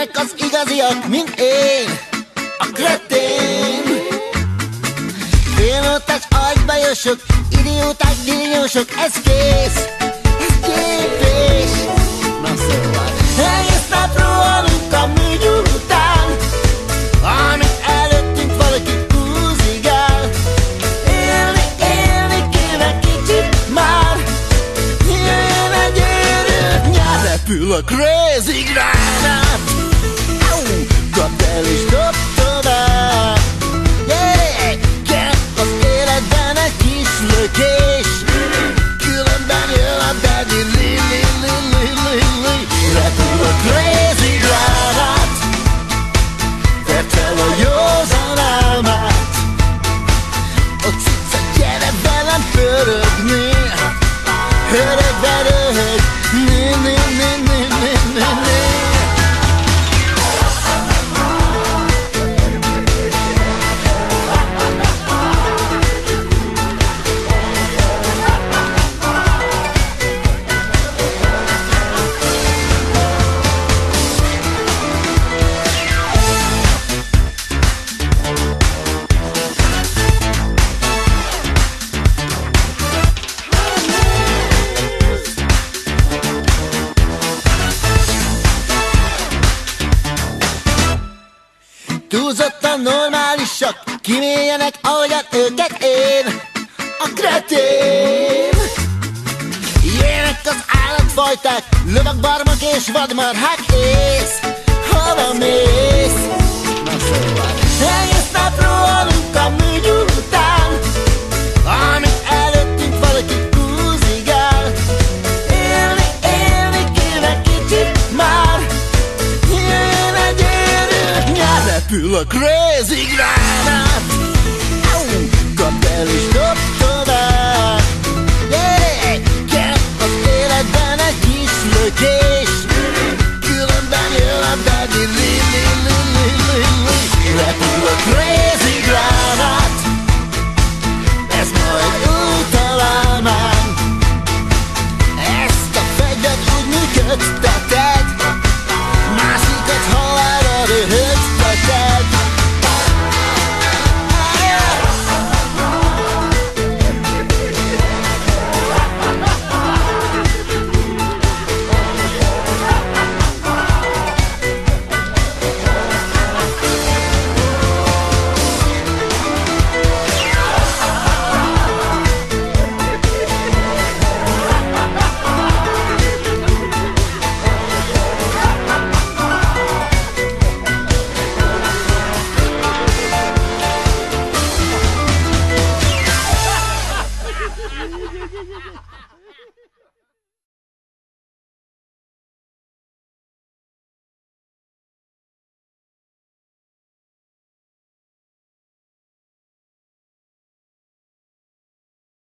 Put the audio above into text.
Jöjjenek az igaziak, mint én, a kretén. Félnótás agybajosok, idióták, dínyósok, ez kész, ez képés. Na szóval egész nap rohanunk a műgyúr után, amit előttünk valaki húzigál. Élni kéne kicsit már, jöjjön egy őrült nyár. Repül a crazy granát, kapd el és dob tovább. Yeah! Kell az életben egy kis lökés, különben jön a daddy li. Repül a crazy granát, vedd fel a józan álmát. A cica, gyere velem pörögni, örökbe röhög, né. Túlzottan normálisak, kiméljenek, ahogyan őket én, a kretén. Ilyenek az állatfajták, lovak, barmak és vadmarhák, ész, hova mész? Na szóval egész nap rohanunk a műgyúr után, amit előttünk valaki húzigál. Élni kéne kicsit már, jöjjön egy őrült nyár. Repül a crazy granát, kapd el és